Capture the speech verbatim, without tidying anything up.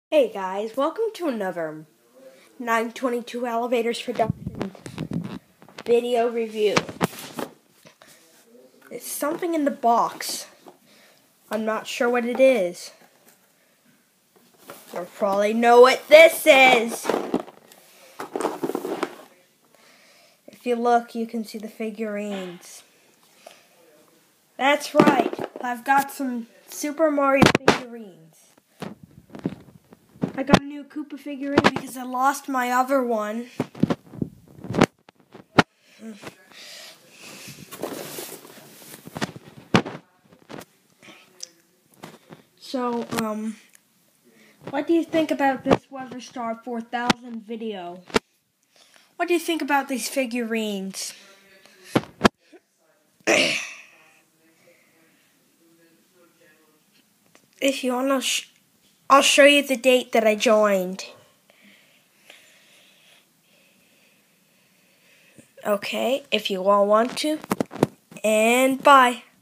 Hey guys, welcome to another nine twenty-two elevators production video review. There's something in the box. I'm not sure what it is. You'll probably know what this is. If you look, you can see the figurines. That's right. I've got some Super Mario figurines. I got a new Koopa figurine because I lost my other one. So, um, what do you think about this Weather Star four thousand video? What do you think about these figurines? If you want to, sh I'll show you the date that I joined. Okay, if you all want to. And bye.